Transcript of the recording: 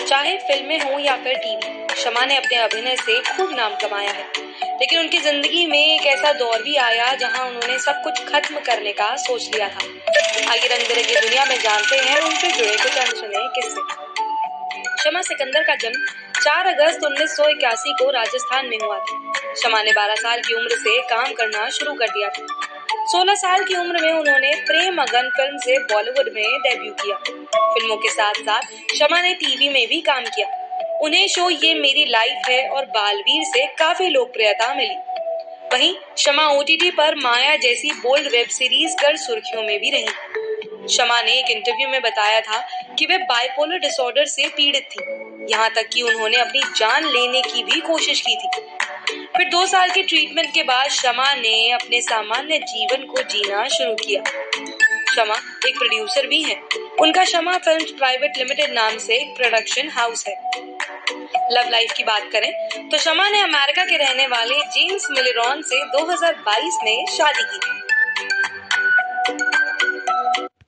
चाहे फिल्में हों या फिर टीवी, शमा ने अपने अभिनय से खूब नाम कमाया है। लेकिन उनकी जिंदगी में एक ऐसा दौर भी आया जहां उन्होंने सब कुछ खत्म करने का सोच लिया था। आगे रंग बिरंगी दुनिया में जानते हैं उनसे जुड़े कुछ अनसुने किस्से। शमा सिकंदर का जन्म 4 अगस्त 1981 को राजस्थान में हुआ था। शमा ने 12 साल की उम्र से काम करना शुरू कर दिया था। 16 साल की उम्र में उन्होंने प्रेम अगन फिल्म से बॉलीवुड में डेब्यू किया। फिल्मों के साथ साथ शमा ने टीवी में भी काम किया। उन्हें शो ये मेरी लाइफ है और बालवीर से काफी लोकप्रियता मिली। वहीं शमा ओटीटी पर माया जैसी बोल्ड वेब सीरीज कर सुर्खियों में भी रही। शमा ने एक इंटरव्यू में बताया था कि वे बाइपोलर डिसऑर्डर से पीड़ित थी, यहाँ तक कि उन्होंने अपनी जान लेने की भी कोशिश की थी। फिर 2 साल के ट्रीटमेंट के बाद शमा ने अपने सामान्य जीवन को जीना शुरू किया। शमा एक प्रोड्यूसर भी हैं। उनका शमा फिल्म्स प्राइवेट लिमिटेड नाम से एक प्रोडक्शन हाउस है। लव लाइफ की बात करें तो शमा ने अमेरिका के रहने वाले जेम्स मिलेरॉन से 2022 में शादी की।